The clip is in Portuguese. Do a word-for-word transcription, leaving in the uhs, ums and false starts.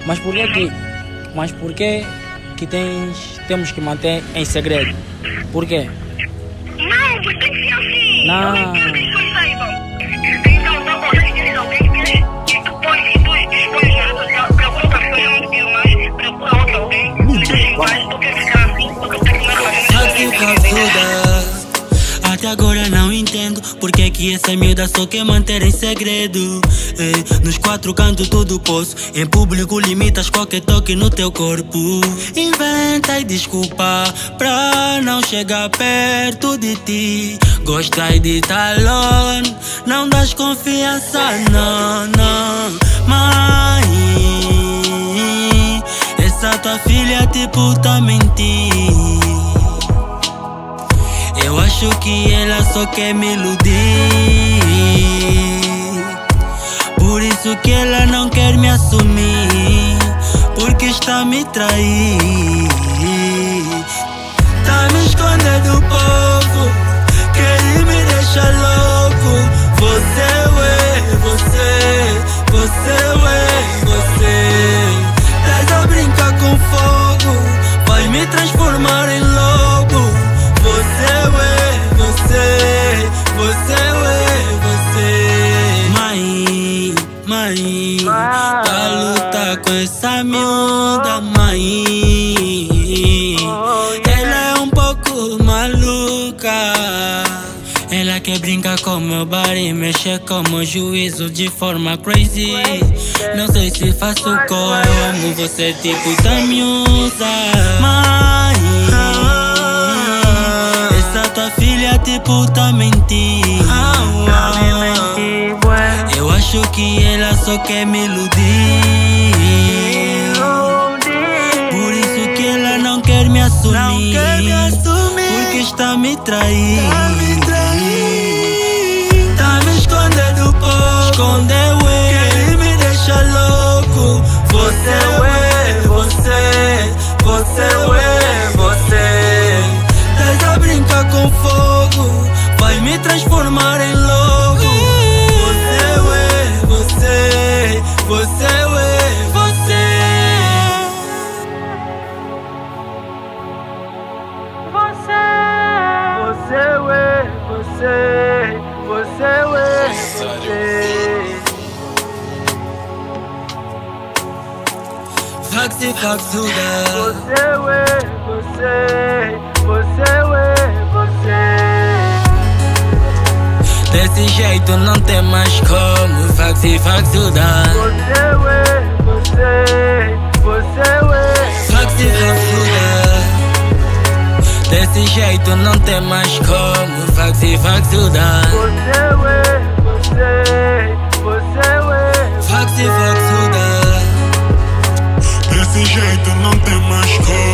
Mas por que que, mas por que que tens, temos que manter em segredo? Por quê? Não, porque tem que ser assim. Não. Eu não quero que as pessoas saibam. Então, não consegue dizer não. Tem que ser. E tu põe, e tu expõe as redes sociais. Procura outra pessoa, eu não quero mais. Procura outra alguém. Fica assim, mas tu quer ficar assim, porque eu tenho que mais. Até agora não entendo porque que essa miúda só quer manter em segredo. Ei, nos quatro cantos tudo posso. Em público limitas qualquer toque no teu corpo. Inventa e desculpa pra não chegar perto de ti. Gostai de estar longe, não das confiança, não, não. Mãe, essa tua filha tipo tá mentindo. Eu acho que ela só quer me iludir. Por isso que ela não quer me assumir, porque está a me trair. Tá me escondendo do povo, quer me deixar louco. Você, ué, você, você, ué, você. Tás a brincar com fogo, vai me transformar em lobo. Você, ué, você, você, ué, você. Mãe, mãe, tá luta com essa miúda, mãe. Ela é um pouco maluca. Ela quer brincar com meu body, mexer com meu juízo de forma crazy. Não sei se faço como você, tipo da miúda. Mãe, tua filha tipo tá mentindo. Eu acho que ela só quer me iludir. Por isso que ela não quer me assumir, porque está a me trair. Tá me escondendo do povo, escondeu, quer me deixar louco. Você, ué, você, você, ué, você. Tás a brincar com fogo, vai me transformar em lobo. Você, ué, você, você, ué, você. Você, você, ué, você, você, ué, você. Faxi, faxuda. Você, ué, você, você, ué, você. Desse jeito não tem mais como. Faxi, faxuda. Você, ué, você, você, ué. Faxi, faxuda. Desse jeito não tem mais como. Faxi, faxuda. Você, ué, você, você, ué. Faxi, faxuda. Desse jeito não tem mais como.